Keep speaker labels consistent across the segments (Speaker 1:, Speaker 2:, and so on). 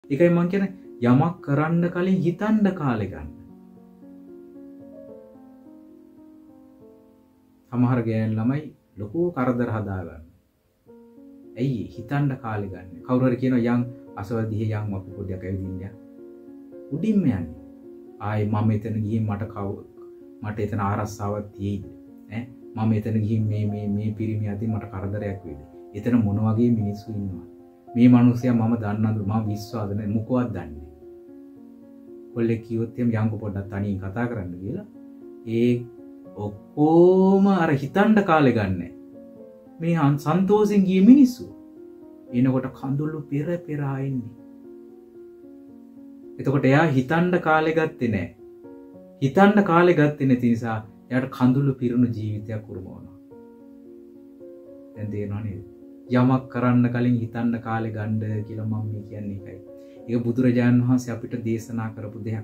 Speaker 1: ඒකයි මං කියන්නේ යමක් කරන්න කලින් හිතන්න කාලේ ගන්න. සමහර ගෑන් ළමයි ලොකු කරදර හදාගන්න. ඇයි හිතන්න කාලේ ගන්න. කවුරු හරි කියනවා යන් අසවදිහේ යන් අපි පොඩ්ඩක් ඇවිදින්න යන්න. උඩින්ම යන්නේ. ආයි මම එතන ගිහින් මට එතන ආරස්සාවක් තියෙයිද? මම එතන ගිහින් මේ පිරිමි අතින් මට කරදරයක් වෙයිද? එතන මොන වගේ මිනිස්සු ඉන්නවද? මේ මිනිස්සයා මම දන්නවද? මම විශ්වාස නැහැ මොකවත් දන්නේ. කොල්ලේ කිව්වොත් එම් යන්කො පොඩ්ඩක් තනියෙන් කතා කරන්න කියලා. ඒ ඔක්කොම අර හිතන්න කාලේ ගන්න. මේ සන්තෝෂෙන් ගිය මිනිස්සු එනකොට කඳුළු පෙර එන්නේ. එතකොට එයා හිතන්න කාලේ ගත්තේ නැහැ. හිතන්න කාලේ ගත්තේ නැති නිසා එයාට කඳුළු පිරුණු ජීවිතයක් උරුම වුණා. දැන් තේරෙනව නේද? යමක් කරන්න කලින් හිතන්න කාලේ ගන්න කියලා මම මේ කියන්නේ ඒකයි. ඒක බුදුරජාණන් වහන්සේ අපිට දේශනා කරපු දෙයක්.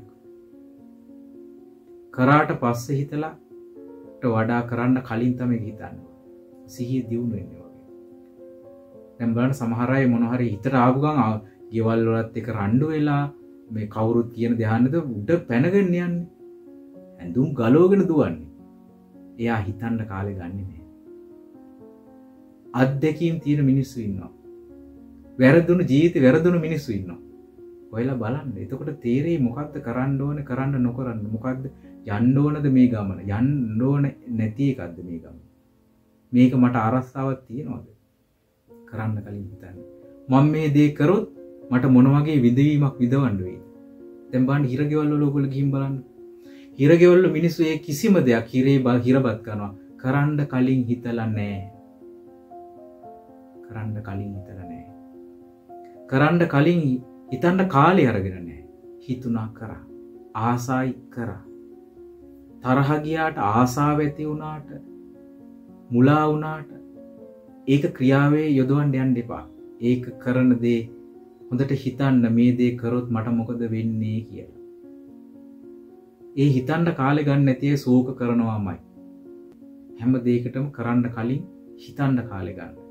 Speaker 1: කරාට පස්සේ හිතලාට වඩා කරන්න කලින් තමයි හිතන්නේ. සිහිය දියුණු වෙන්නේ වගේ. දැන් බලන්න සමහර අය මොන හරි හිතට ආපු ගමන් ගෙවල් වලත් එක රණ්ඩු වෙලා මේ කවුරුත් කියන ධ්‍යානෙද උඩ පැනගෙන යන්නේ. ඇඳුම් ගලවගෙන දුවන්නේ. එයා හිතන්න කාලේ ගන්නෙ නෑ. අත්දැකීම් තියෙන මිනිස්සු ඉන්නවා. වැරදුණු ජීවිතේ වැරදුණු මිනිස්සු ඉන්නවා. ඔයලා බලන්න. එතකොට තේරෙයි මොකද්ද කරන්න ඕනේ කරන්න නොකරන්න. මොකද්ද යන්න ඕනද මේ ගමන. යන්න ඕනේ නැති එකක්ද මේ ගමන. මේක මට අරස්සාවක් තියනවද? කරන්න කලින් හිතන්න. මම මේ දේ කරොත් මට මොන වගේ විඳවීමක් විඳවන්න වෙයිද? දැන් බලන්න හිරගෙවල් වල ඔයගොල්ලෝ ගිහින් බලන්න. හිරගෙවල් වල මිනිස්සු ඒ කිසිම දෙයක් හිරබත් කරනවා. කරන්න කලින් හිතලා නැහැ. කරන්න කලින් හිතලා නැහැ. කරන්න කලින් හිතන්න කාලය අරගෙන නැහැ. හිතුණා කරා. ආසයි කරා. තරහ ගියාට ආසාව ඇති වුණාට මුලා වුණාට ඒක ක්‍රියාවේ යොදවන්න යන්න එපා. ඒක කරන දේ හොඳට හිතන්න මේ දේ කරොත් මට මොකද වෙන්නේ කියලා. ඒ හිතන්න කාලේ ගන්න නැති ශෝක කරනවාමයි. හැම දෙයකටම කරන්න කලින් හිතන්න කාලේ ගන්න.